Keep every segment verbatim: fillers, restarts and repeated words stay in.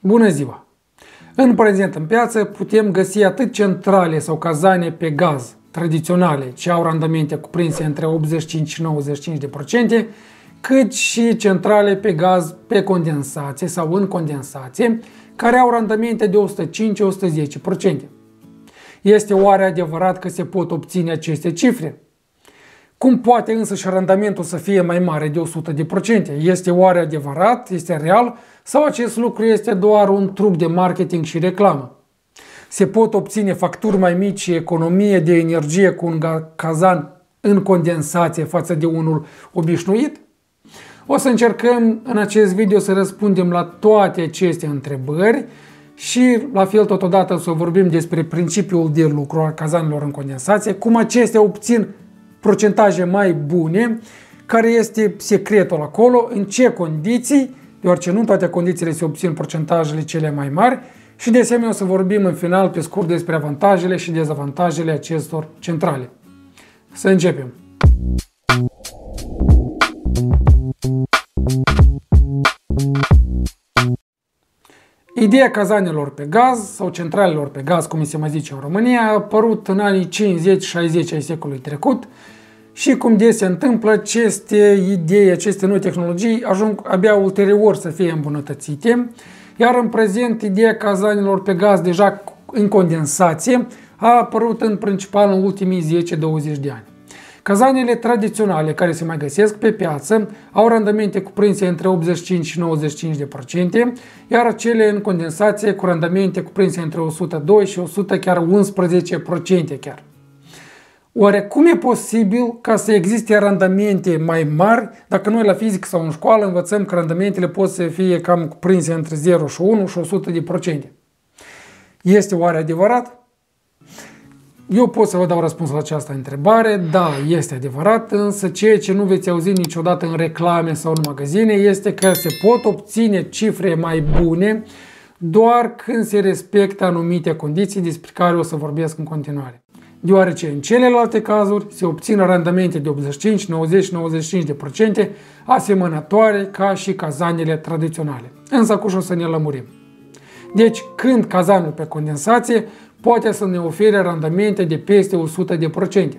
Bună ziua! În prezent în piață putem găsi atât centrale sau cazane pe gaz tradiționale ce au randamente cuprinse între optzeci și cinci și nouăzeci și cinci de procente, cât și centrale pe gaz pe condensație sau în condensație, care au randamente de o sută cinci - o sută zece la sută. Este oare adevărat că se pot obține aceste cifre? Cum poate însă și randamentul să fie mai mare de o sută de procente? Este oare adevărat? Este real? Sau acest lucru este doar un truc de marketing și reclamă? Se pot obține facturi mai mici și economie de energie cu un cazan în condensație față de unul obișnuit? O să încercăm în acest video să răspundem la toate aceste întrebări și la fel totodată să vorbim despre principiul de lucru al cazanelor în condensație, cum acestea obțin procentaje mai bune, care este secretul acolo, în ce condiții, deoarece nu în toate condițiile se obțin procentajele cele mai mari, și de asemenea o să vorbim în final pe scurt despre avantajele și dezavantajele acestor centrale. Să începem! Ideea cazanelor pe gaz sau centralelor pe gaz, cum se mai zice în România, a apărut în anii cincizeci șaizeci ai secolului trecut și, cum des se întâmplă, aceste idei, aceste noi tehnologii ajung abia ulterior să fie îmbunătățite, iar în prezent ideea cazanelor pe gaz deja în condensație a apărut în principal în ultimii zece douăzeci de ani. Cazanele tradiționale care se mai găsesc pe piață au randamente cuprinse între optzeci și cinci și nouăzeci și cinci de procente, iar cele în condensație cu randamente cuprinse între o sută doi și o sută, chiar unsprezece la sută chiar. Oare cum e posibil ca să existe randamente mai mari dacă noi la fizică sau în școală învățăm că randamentele pot să fie cam cuprinse între zero și unu și o sută de procente? Este oare adevărat? Eu pot să vă dau răspuns la această întrebare. Da, este adevărat, însă ceea ce nu veți auzi niciodată în reclame sau în magazine este că se pot obține cifre mai bune doar când se respectă anumite condiții despre care o să vorbesc în continuare. Deoarece în celelalte cazuri se obțin randamente de optzeci și cinci, nouăzeci, nouăzeci și cinci de procente asemănătoare ca și cazanele tradiționale. Însă acum o să ne lămurim. Deci, când cazanul pe condensație poate să ne ofere randamente de peste o sută de procente.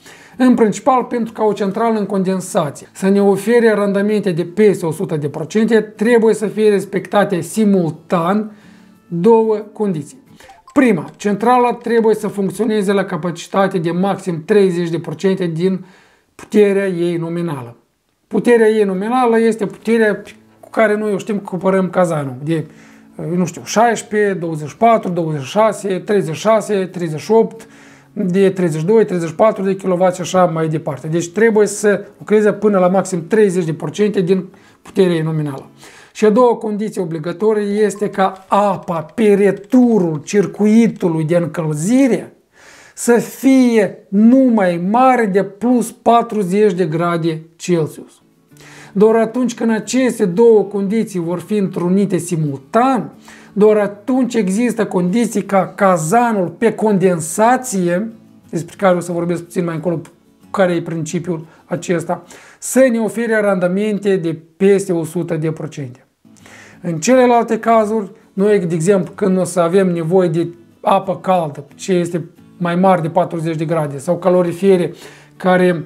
În principal, pentru ca o centrală în condensație să ne ofere randamente de peste o sută de procente, trebuie să fie respectate simultan două condiții. Prima, centrala trebuie să funcționeze la capacitate de maxim treizeci de procente din puterea ei nominală. Puterea ei nominală este puterea cu care noi o știm că cumpărăm cazanul, de nu știu, șaisprezece, douăzeci și patru, douăzeci și șase, treizeci și șase, treizeci și opt, de treizeci și doi, treizeci și patru de kilowați și așa mai departe. Deci trebuie să lucreze până la maxim treizeci de procente din puterea ei nominală. Și a doua condiție obligatorie este ca apa pe returul circuitului de încălzire să fie nu mai mare de plus patruzeci de grade Celsius. Doar atunci când aceste două condiții vor fi întrunite simultan, doar atunci există condiții ca cazanul pe condensație, despre care o să vorbesc puțin mai încolo, care e principiul acesta, să ne ofere randamente de peste o sută de procente. În celelalte cazuri, noi, de exemplu, când o să avem nevoie de apă caldă, ce este mai mare de patruzeci de grade, sau calorifere care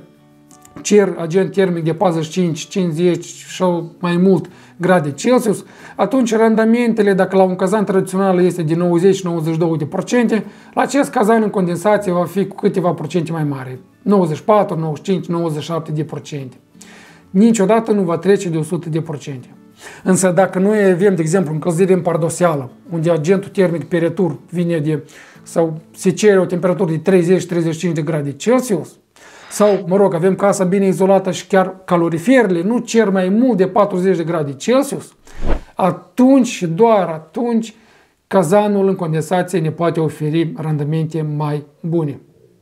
cer agent termic de patruzeci și cinci, cincizeci sau mai mult grade Celsius, atunci randamentele, dacă la un cazan tradițional este de nouăzeci - nouăzeci și doi de procente, la acest cazan în condensație va fi cu câteva procente mai mare, nouăzeci și patru, nouăzeci și cinci, nouăzeci și șapte de procente. Niciodată nu va trece de o sută de procente. Însă dacă noi avem, de exemplu, încălzire împardoseală, unde agentul termic pe retur vine de, sau se cere o temperatură de treizeci - treizeci și cinci de grade Celsius, sau, mă rog, avem casa bine izolată și chiar caloriferele nu cer mai mult de patruzeci de grade Celsius, atunci și doar atunci cazanul în condensație ne poate oferi randamente mai bune.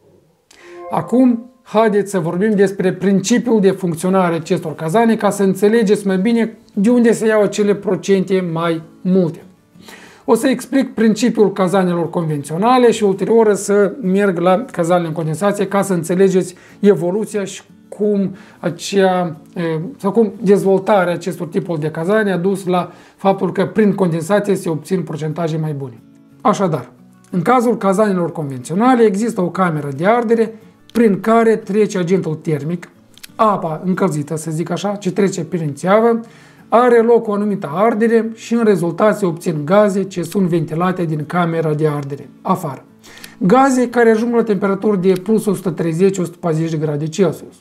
Acum, haideți să vorbim despre principiul de funcționare acestor cazane ca să înțelegeți mai bine de unde se iau acele procente mai multe. O să explic principiul cazanelor convenționale și ulterior să merg la cazanele în condensație ca să înțelegeți evoluția și cum, acea, sau cum dezvoltarea acestor tipuri de cazane a dus la faptul că prin condensație se obțin procentaje mai bune. Așadar, în cazul cazanelor convenționale există o cameră de ardere prin care trece agentul termic, apa încălzită, să zic așa, ce trece prin țeavă, are loc o anumită ardere și în rezultat se obțin gaze ce sunt ventilate din camera de ardere, afară. Gaze care ajung la temperaturi de plus o sută treizeci - o sută patruzeci de grade Celsius.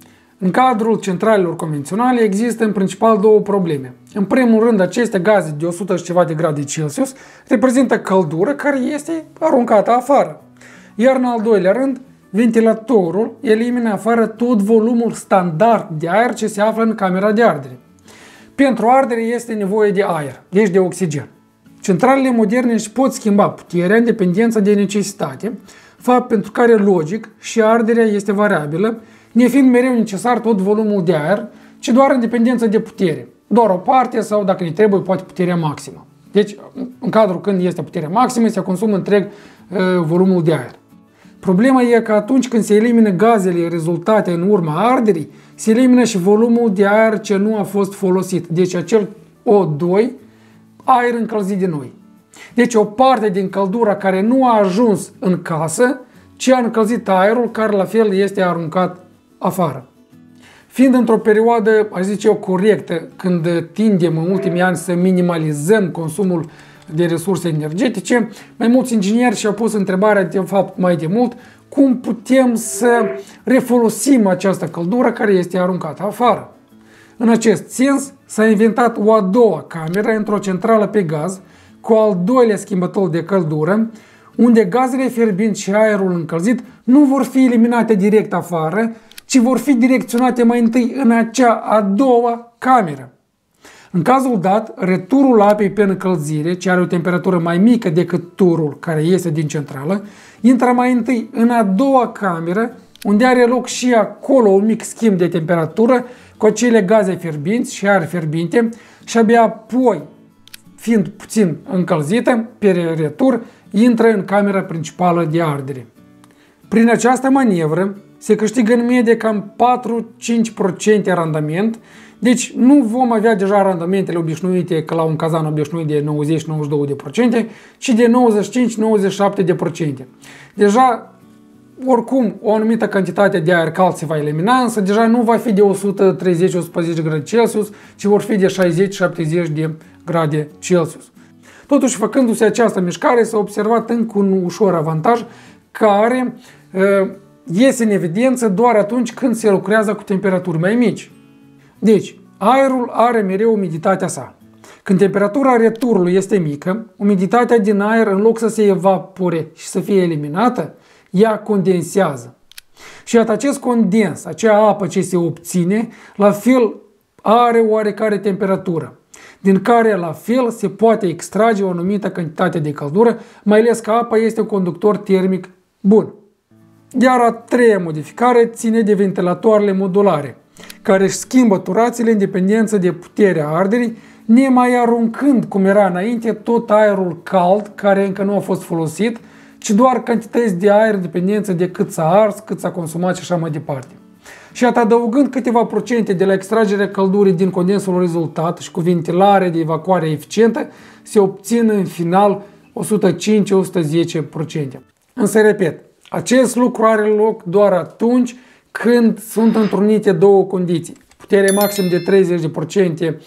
În cadrul centralelor convenționale există în principal două probleme. În primul rând, aceste gaze de o sută și ceva de grade Celsius reprezintă căldură care este aruncată afară. Iar în al doilea rând, ventilatorul elimină afară tot volumul standard de aer ce se află în camera de ardere. Pentru ardere este nevoie de aer, deci de oxigen. Centralele moderne își pot schimba puterea în dependență de necesitate, fapt pentru care logic și arderea este variabilă, nefiind mereu necesar tot volumul de aer, ci doar în dependență de putere. Doar o parte sau, dacă ne trebuie, poate puterea maximă. Deci, în cadrul când este puterea maximă, se consumă întreg uh, volumul de aer. Problema e că atunci când se elimină gazele rezultate în urma arderii, se elimină și volumul de aer ce nu a fost folosit. Deci acel O doi, aer încălzit de noi. Deci o parte din căldura care nu a ajuns în casă, ci a încălzit aerul care la fel este aruncat afară. Fiind într-o perioadă, aș zice eu, corectă, când tindem în ultimii ani să minimalizăm consumul de resurse energetice, mai mulți ingineri și-au pus întrebarea, de fapt mai de mult, cum putem să refolosim această căldură care este aruncată afară. În acest sens, s-a inventat o a doua cameră într-o centrală pe gaz, cu al doilea schimbător de căldură, unde gazele fierbinți și aerul încălzit nu vor fi eliminate direct afară, ci vor fi direcționate mai întâi în acea a doua cameră. În cazul dat, returul apei pe încălzire, ce are o temperatură mai mică decât turul care iese din centrală, intră mai întâi în a doua cameră, unde are loc și acolo un mic schimb de temperatură cu acele gaze fierbinți și aer fierbinte și abia apoi, fiind puțin încălzită, pe retur, intră în camera principală de ardere. Prin această manevră se câștigă în medie cam patru - cinci la sută randament, deci nu vom avea deja randamentele obișnuite ca la un cazan obișnuit de nouăzeci - nouăzeci și doi la sută, ci de nouăzeci și cinci - nouăzeci și șapte la sută. Deja, oricum, o anumită cantitate de aer cald se va elimina, însă deja nu va fi de o sută treizeci - o sută patruzeci de grade Celsius, ci vor fi de șaizeci - șaptezeci de grade Celsius. Totuși, făcându-se această mișcare, s-a observat încă un ușor avantaj care uh, iese în evidență doar atunci când se lucrează cu temperaturi mai mici. Deci, aerul are mereu umiditatea sa. Când temperatura returului este mică, umiditatea din aer, în loc să se evapore și să fie eliminată, ea condensează. Și iată, acest condens, acea apă ce se obține, la fel are oarecare temperatură, din care la fel se poate extrage o anumită cantitate de căldură, mai ales că apa este un conductor termic bun. Iar a treia modificare ține de ventilatoarele modulare, care își schimbă turațiile în dependență de puterea arderii, nemai aruncând, cum era înainte, tot aerul cald care încă nu a fost folosit, ci doar cantități de aer în dependență de cât s-a ars, cât s-a consumat și așa mai departe. Și atât adăugând câteva procente de la extragerea căldurii din condensul rezultat și cu ventilare de evacuare eficientă, se obțin în final o sută cinci - o sută zece la sută. Însă, repet, acest lucru are loc doar atunci când sunt întrunite două condiții. Putere maxim de treizeci la sută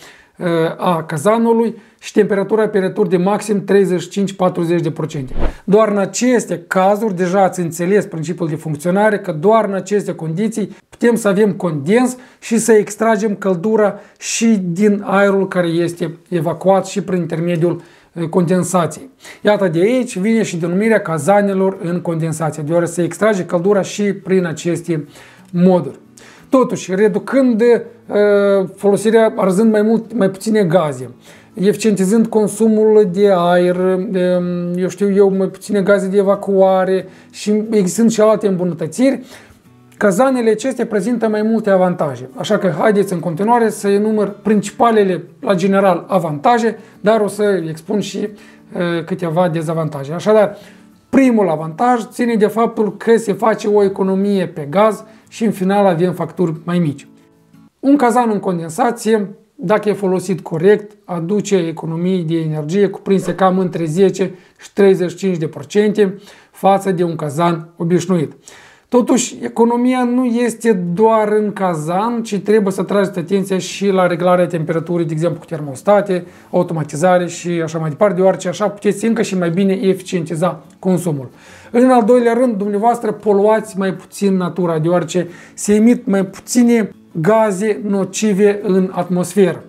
a cazanului și temperatura pe retur de maxim treizeci și cinci - patruzeci la sută. Doar în aceste cazuri, deja ați înțeles principiul de funcționare, că doar în aceste condiții putem să avem condens și să extragem căldura și din aerul care este evacuat și prin intermediul condensației. Iată, de aici vine și denumirea cazanelor în condensație, deoarece se extrage căldura și prin aceste moduri. Totuși, reducând uh, folosirea, arzând mai, mult, mai puține gaze, eficientizând consumul de aer, de, eu știu eu, mai puține gaze de evacuare și existând și alte îmbunătățiri, cazanele acestea prezintă mai multe avantaje. Așa că haideți în continuare să enumăr principalele, la general, avantaje, dar o să expun și uh, câteva dezavantaje. Așadar, primul avantaj ține de faptul că se face o economie pe gaz și în final avem facturi mai mici. Un cazan în condensație, dacă e folosit corect, aduce economii de energie cuprinse cam între zece și treizeci și cinci de procente față de un cazan obișnuit. Totuși, economia nu este doar în cazan, ci trebuie să trageți atenția și la reglarea temperaturii, de exemplu cu termostate, automatizare și așa mai departe, deoarece așa puteți încă și mai bine eficientiza consumul. În al doilea rând, dumneavoastră poluați mai puțin natura, deoarece se emit mai puține gaze nocive în atmosferă.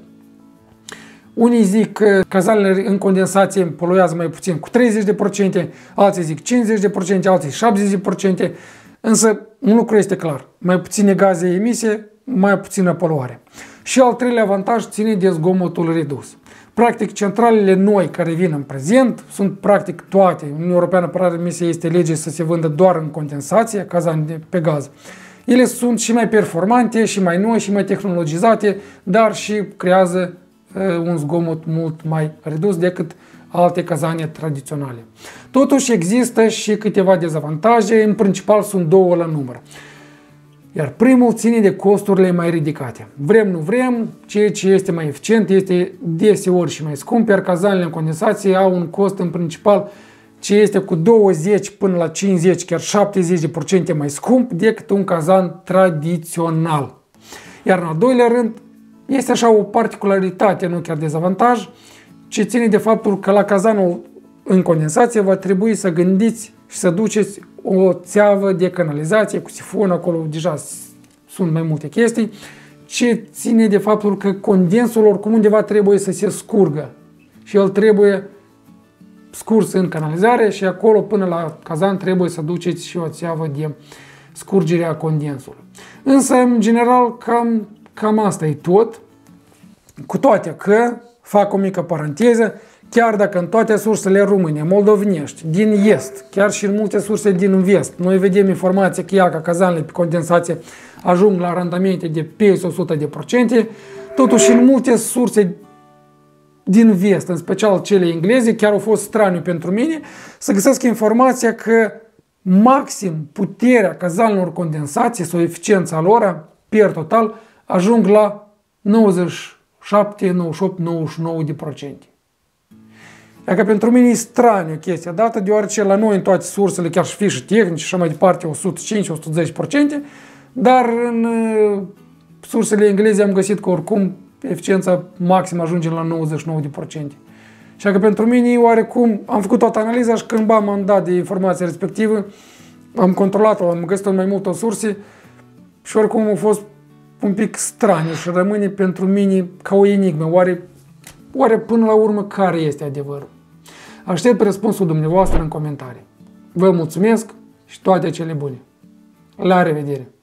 Unii zic că cazanele în condensație poluează mai puțin cu treizeci de procente, alții zic cincizeci de procente, alții șaptezeci de procente. Însă, un lucru este clar, mai puține gaze emise, mai puțină poluare. Și al treilea avantaj ține de zgomotul redus. Practic, centralele noi care vin în prezent sunt practic toate. Uniunea Europeană, permisă este lege să se vândă doar în condensație, cazane pe gaz. Ele sunt și mai performante, și mai noi, și mai tehnologizate, dar și creează uh, un zgomot mult mai redus decât alte cazane tradiționale. Totuși există și câteva dezavantaje, în principal sunt două la număr. Iar primul ține de costurile mai ridicate. Vrem, nu vrem, ceea ce este mai eficient este deseori și mai scump, iar cazanele în condensație au un cost în principal ce este cu douăzeci până la cincizeci, chiar șaptezeci de procente mai scump decât un cazan tradițional. Iar în al doilea rând, este așa o particularitate, nu chiar dezavantaj, ce ține de faptul că la cazanul în condensație va trebui să gândiți și să duceți o țeavă de canalizație cu sifon, acolo deja sunt mai multe chestii, ce ține de faptul că condensul oricum undeva trebuie să se scurgă și el trebuie scurs în canalizare și acolo până la cazan trebuie să duceți și o țeavă de scurgere a condensului. Însă, în general, cam, cam asta e tot, cu toate că, fac o mică paranteză, chiar dacă în toate sursele române, moldovenești, din est, chiar și în multe surse din vest, noi vedem informația că ea, că cazanele pe condensație ajung la randamente de peste o sută de procente, totuși în multe surse din vest, în special cele engleze, chiar au fost straniu pentru mine, să găsesc informația că maxim puterea cazanelor condensație sau eficiența lor, per total, ajung la nouăzeci și șapte, nouăzeci și opt, nouăzeci și nouă de procente. Dacă pentru mine e straniu chestia dată, deoarece la noi în toate sursele, chiar și fișe tehnice și așa mai departe, o sută cinci, o sută zece procente, dar în uh, sursele engleze am găsit că oricum eficiența maximă ajunge la nouăzeci și nouă de procente. Și dacă pentru mine, oarecum, am făcut toată analiza și când m-am dat de informația respectivă, am controlat-o, am găsit în mai multe surse și oricum a fost un pic straniu și rămâne pentru mine ca o enigmă. Oare, oare până la urmă care este adevărul? Aștept răspunsul dumneavoastră în comentarii. Vă mulțumesc și toate cele bune. La revedere!